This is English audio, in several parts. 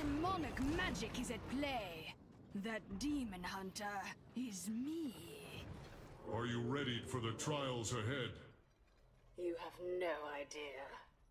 Demonic magic is at play. That demon hunter is me. Are you ready for the trials ahead? You have no idea.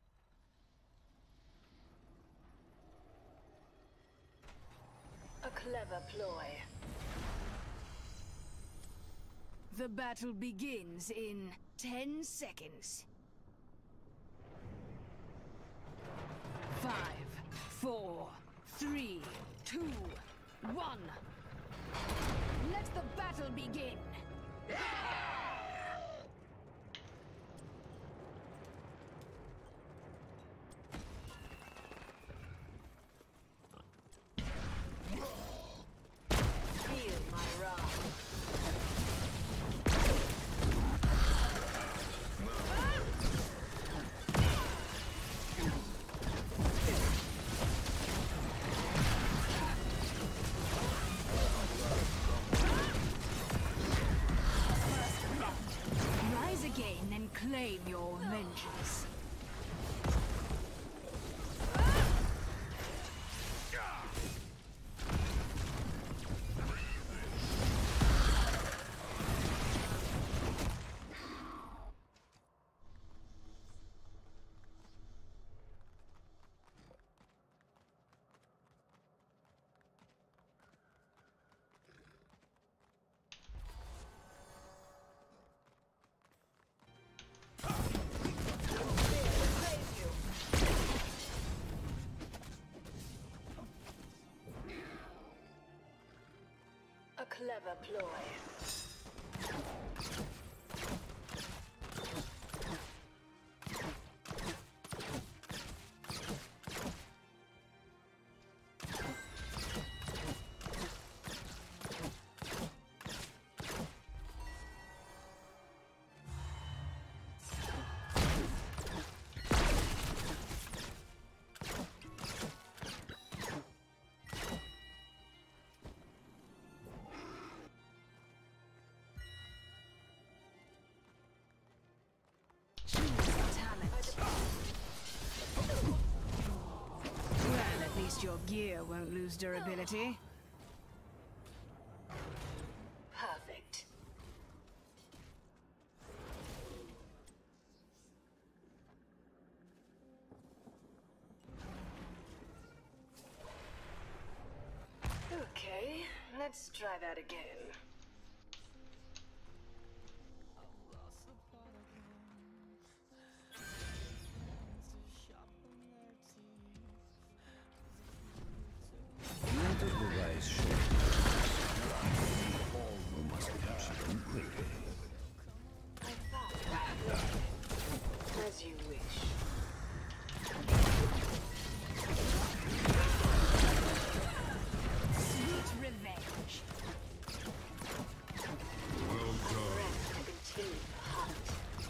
A clever ploy. The battle begins in 10 seconds. 5, 4, 3, 2, 1. Let the battle begin! Feel my wrath. Rise again and claim your vengeance. A clever ploy. Well, at least your gear won't lose durability. Perfect. Okay, let's try that again. As you wish. Sweet revenge. Well done. Continue the hunt.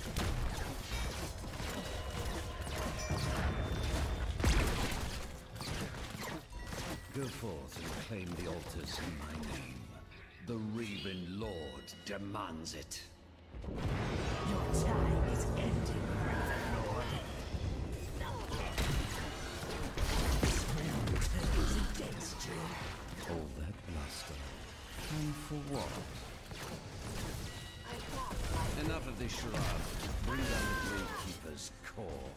Go forth and claim the altars in my name. The Raven Lord demands it. Your time is ending, Raven Lord. Is against you. Hold that bluster. And for what? Enough of this charade. Bring down the Gravekeeper's core.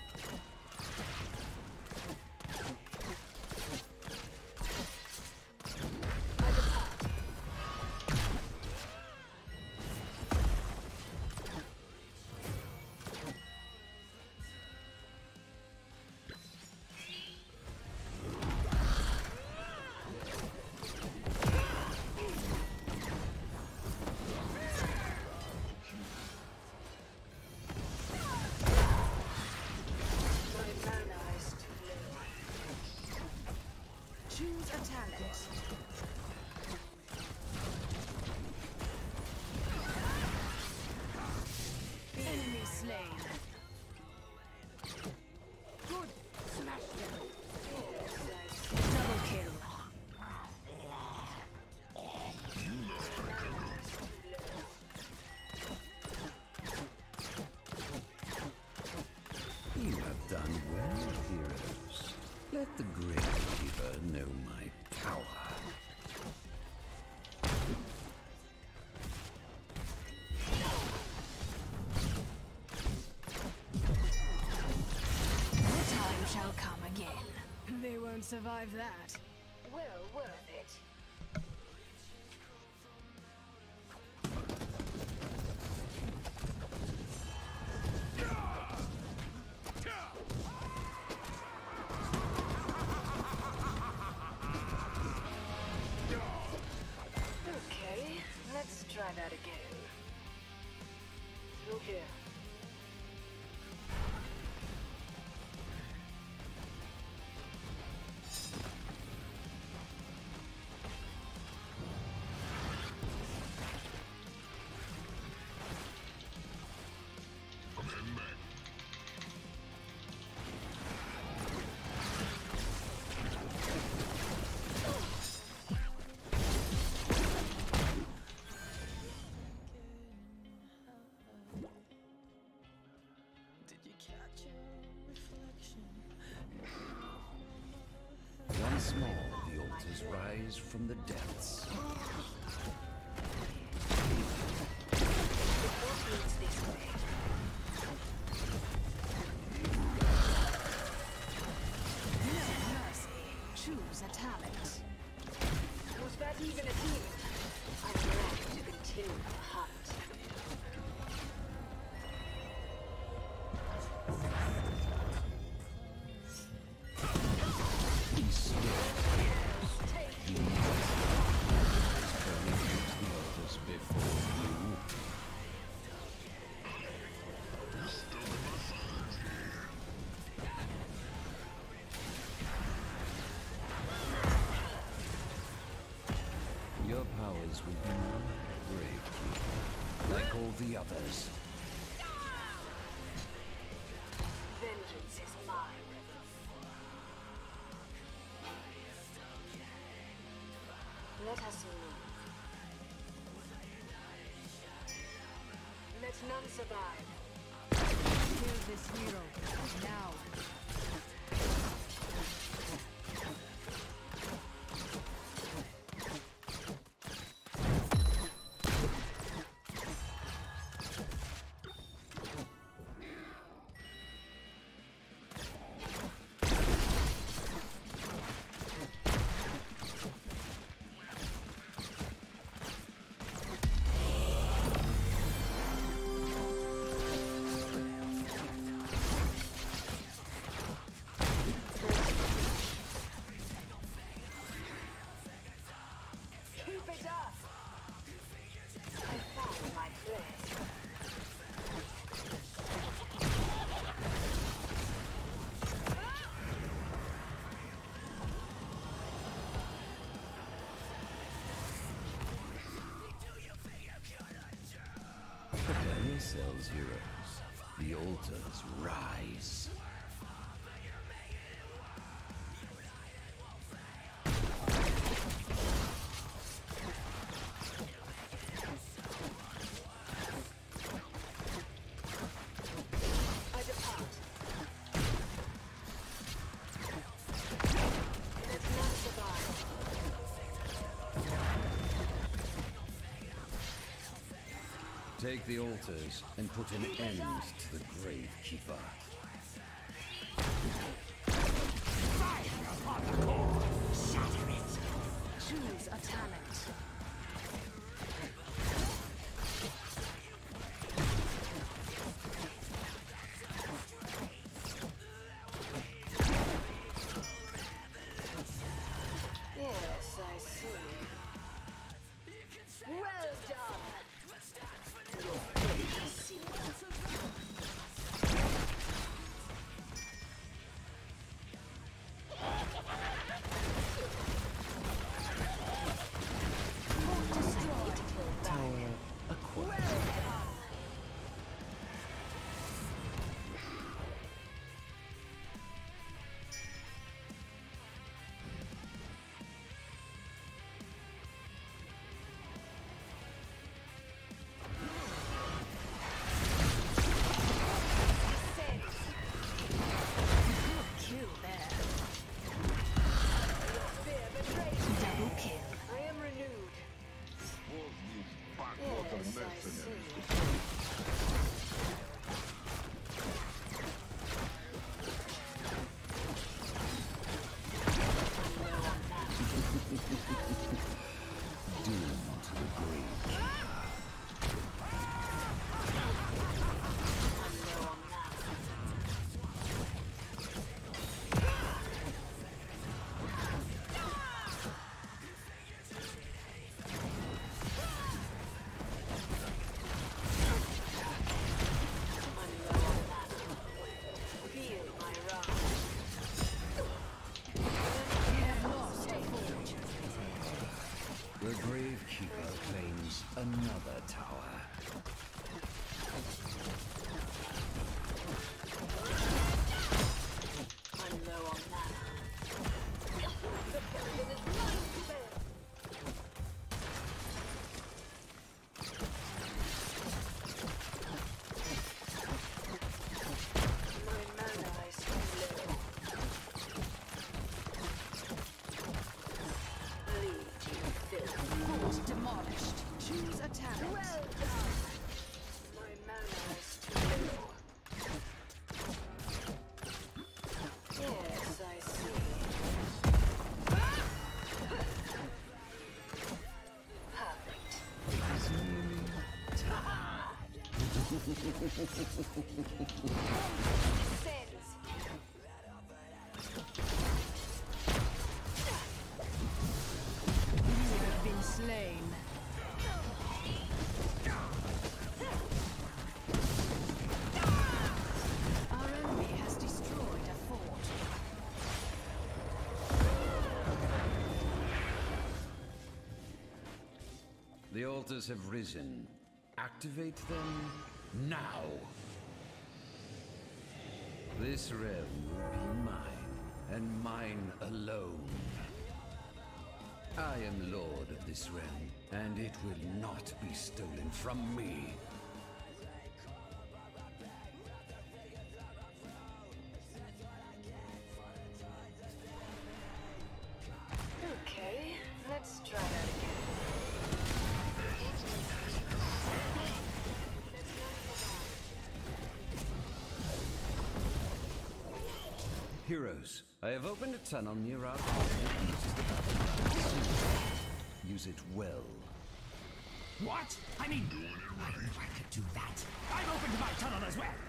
Choose a talent. Enemy slain. Good. Smash them. Double kill. You have done well, heroes. Let the Gravekeeper know my power. The time shall come again. They won't survive that. Well worth it. Okay, let's try that again. Through here. Once more, the altars rise from the depths. The force leads this way. No mercy. Choose a talent. Was that even a demon? I'm ready to continue the hunt. Your powers will be Gravekeeper, like all the others. Vengeance is mine. Let us move. Let none survive. Kill this hero. Now. Prepare yourselves, heroes. The altars rise. I depart. Let none survive. Take the altars and put an end to the Gravekeeper. Choose a talent. Yes, I see. Well done. Your fate is sealed. Sends. You have been slain. Our enemy has destroyed a fort. The altars have risen. Activate them now. This realm will be mine, and mine alone. I am lord of this realm, and it will not be stolen from me. Okay, let's try that again. Heroes, I have opened a tunnel near our home that leads to the battlefield. Use it well. What? I mean, I could do that. I've opened my tunnel as well.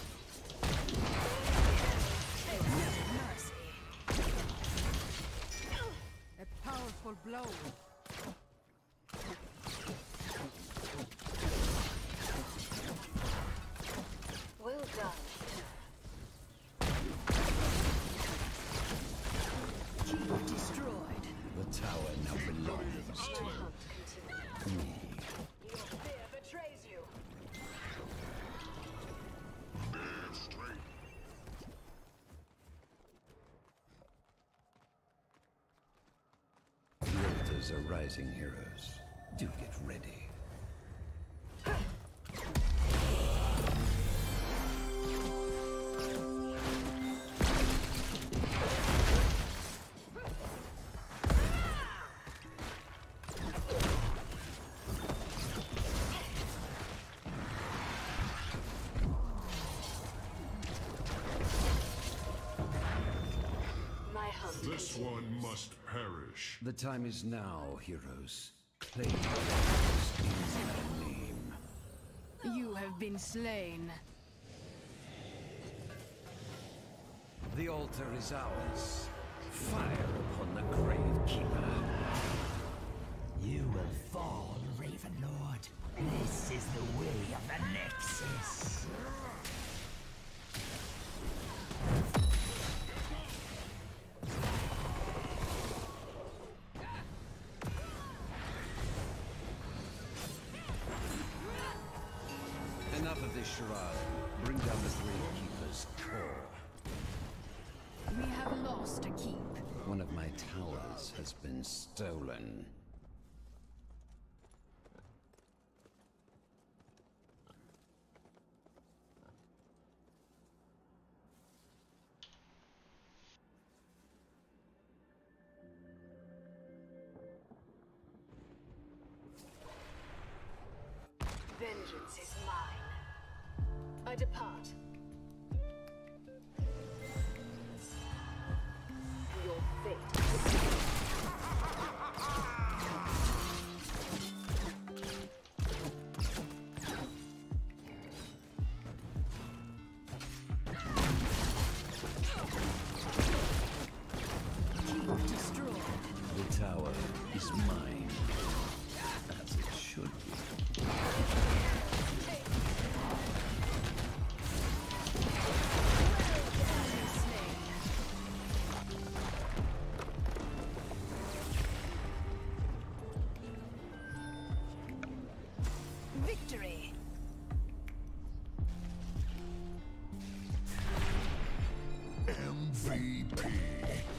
Mercy. A powerful blow. Well done. Keep destroyed. The tower now belongs Our to hunt continues. me. Your fear betrays you. The altars are rising, heroes. Do get ready. My hunt This continues. one must perish. The time is now, heroes. Claim the altars in my name. You have been slain. The altar is ours. Fire upon the Grave Keeper. You will fall, Raven Lord. This is the way of the Nexus. Enough of this charade. Bring down the Grave Keeper's core. We have lost a keep. One of my towers has been stolen. Vengeance is mine. I depart. Your fate. Keep destroyed. The tower is mine. As it should be. Victory. MVP.